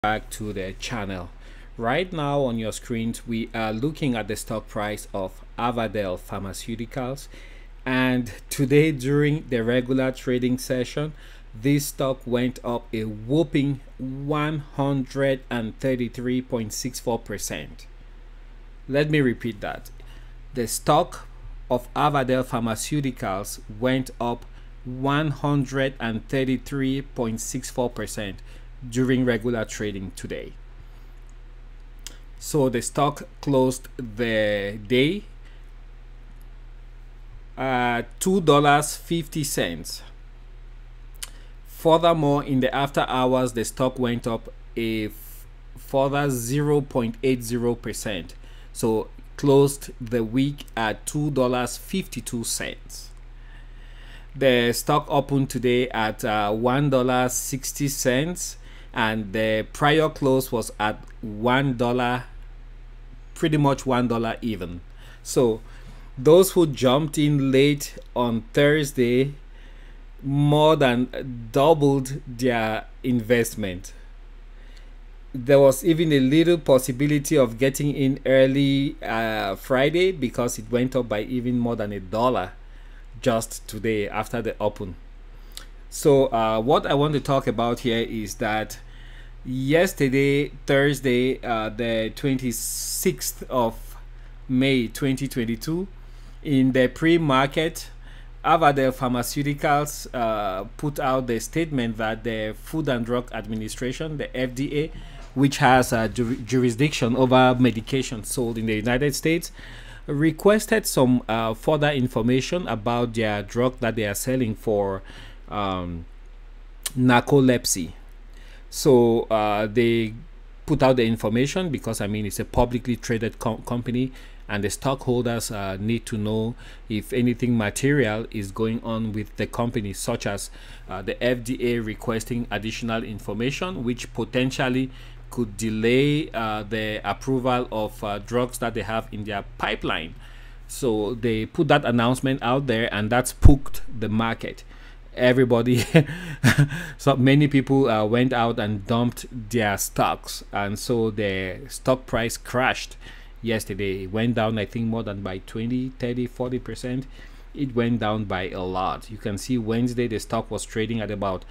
back to the channel. Right now on your screens we are looking at the stock price of Avadel Pharmaceuticals, and today during the regular trading session this stock went up a whopping 133.64%. Let me repeat that. The stock of Avadel Pharmaceuticals went up 133.64% during regular trading today. So the stock closed the day at $2.50. Furthermore, in the after hours the stock went up a further 0.80%, so closed the week at $2.52. The stock opened today at $1.60, and the prior close was at $1, pretty much $1 even. So those who jumped in late on Thursday more than doubled their investment. There was even a little possibility of getting in early Friday, because it went up by even more than $1 just today after the open. So what I want to talk about here is that yesterday, Thursday, the 26th of May 2022, in the pre-market, Avadel Pharmaceuticals put out the statement that the Food and Drug Administration, the FDA, which has jurisdiction over medication sold in the United States, requested some further information about their drug that they are selling for narcolepsy. So they put out the information because, I mean, it's a publicly traded company, and the stockholders need to know if anything material is going on with the company, such as the FDA requesting additional information which potentially could delay the approval of drugs that they have in their pipeline. So they put that announcement out there, and that spooked the market. Everybody so many people went out and dumped their stocks, and so the stock price crashed yesterday. It went down, I think, more than by 20, 30, 40%. It went down by a lot. You can see Wednesday the stock was trading at about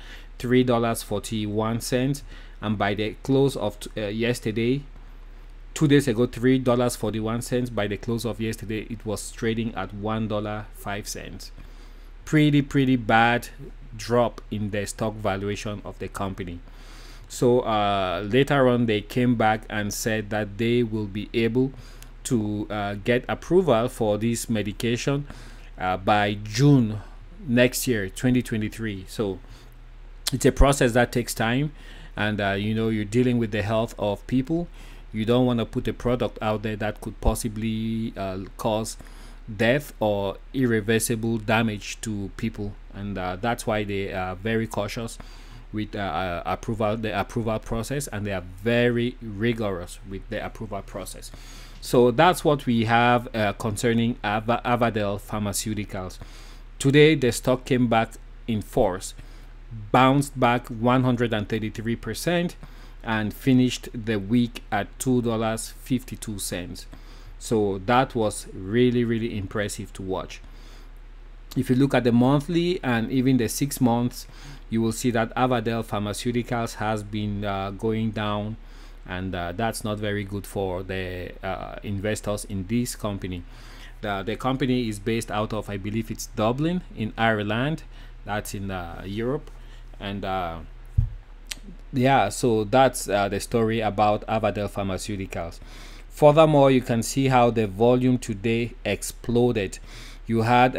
$3.41, and by the close of yesterday, 2 days ago, $3.41, by the close of yesterday it was trading at $1.05. Pretty bad drop in the stock valuation of the company. So later on they came back and said that they will be able to get approval for this medication by June next year, 2023. So it's a process that takes time, and you know, you're dealing with the health of people. You don't want to put a product out there that could possibly cause death or irreversible damage to people, and that's why they are very cautious with the approval process, and they are very rigorous with the approval process. So that's what we have concerning Avadel Pharmaceuticals. Today the stock came back in force, bounced back 133%, and finished the week at $2.52. So that was really impressive to watch. If you look at the monthly and even the 6 months, you will see that Avadel Pharmaceuticals has been going down, and that's not very good for the investors in this company. The company is based out of, I believe it's Dublin in Ireland, that's in Europe, and yeah, so that's the story about Avadel Pharmaceuticals. Furthermore, you can see how the volume today exploded. You had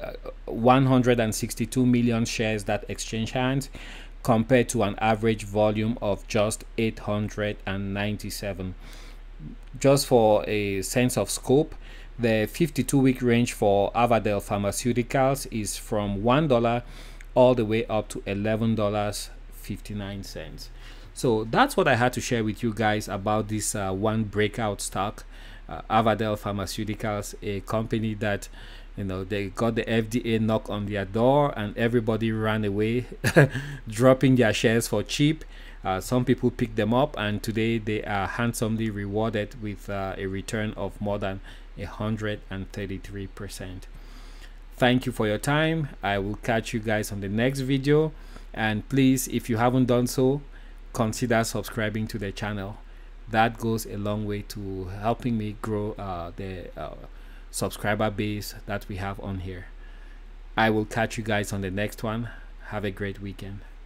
162 million shares that exchanged hands, compared to an average volume of just 897. Just for a sense of scope, the 52-week range for Avadel Pharmaceuticals is from $1 all the way up to $11.59. So that's what I had to share with you guys about this one breakout stock, Avadel Pharmaceuticals, a company that, you know, they got the FDA knock on their door and everybody ran away dropping their shares for cheap. Some people picked them up, and today they are handsomely rewarded with a return of more than 133%. Thank you for your time. I will catch you guys on the next video, and please, if you haven't done so, consider subscribing to the channel. That goes a long way to helping me grow the subscriber base that we have on here. I will catch you guys on the next one. Have a great weekend.